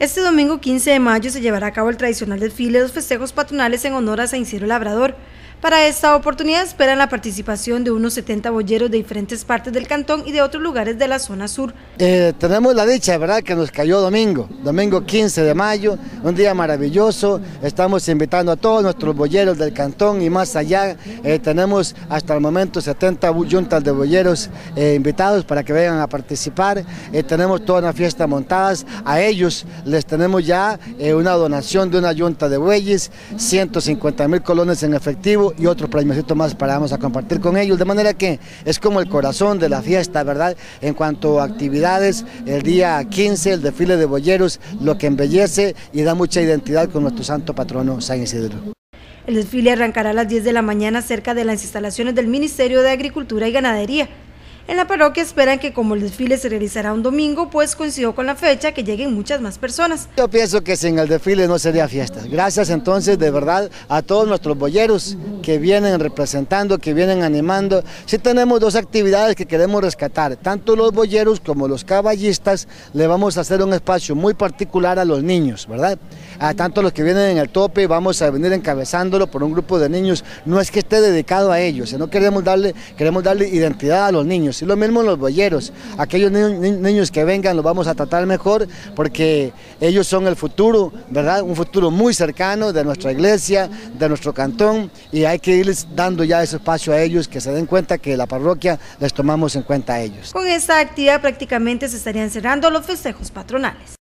Este domingo 15 de mayo se llevará a cabo el tradicional desfile de los festejos patronales en honor a San Isidro Labrador. Para esta oportunidad esperan la participación de unos 70 boyeros de diferentes partes del cantón y de otros lugares de la zona sur. Tenemos la dicha, ¿verdad?, que nos cayó domingo 15 de mayo, un día maravilloso. Estamos invitando a todos nuestros boyeros del cantón y más allá. Tenemos hasta el momento 70 yuntas de boyeros invitados para que vengan a participar. Tenemos toda una fiesta montadas. A ellos les tenemos ya una donación de una yunta de bueyes, 150,000 colones en efectivo y otros premios más para vamos a compartir con ellos, de manera que es como el corazón de la fiesta, ¿verdad? En cuanto a actividades, el día 15, el desfile de boyeros, lo que embellece y da mucha identidad con nuestro santo patrono San Isidro. El desfile arrancará a las 10 de la mañana cerca de las instalaciones del Ministerio de Agricultura y Ganadería. En la parroquia esperan que como el desfile se realizará un domingo, pues coincidió con la fecha, que lleguen muchas más personas. Yo pienso que sin el desfile no sería fiesta. Gracias entonces de verdad a todos nuestros boyeros que vienen representando, que vienen animando. Sí tenemos dos actividades que queremos rescatar, tanto los boyeros como los caballistas. Le vamos a hacer un espacio muy particular a los niños, ¿verdad? A tanto los que vienen en el tope, vamos a venir encabezándolo por un grupo de niños. No es que esté dedicado a ellos, sino queremos darle identidad a los niños. Y lo mismo los boyeros, aquellos niños que vengan los vamos a tratar mejor porque ellos son el futuro, ¿verdad? Un futuro muy cercano de nuestra iglesia, de nuestro cantón, y hay que irles dando ya ese espacio a ellos, que se den cuenta que la parroquia les tomamos en cuenta a ellos. Con esta actividad prácticamente se estarían cerrando los festejos patronales.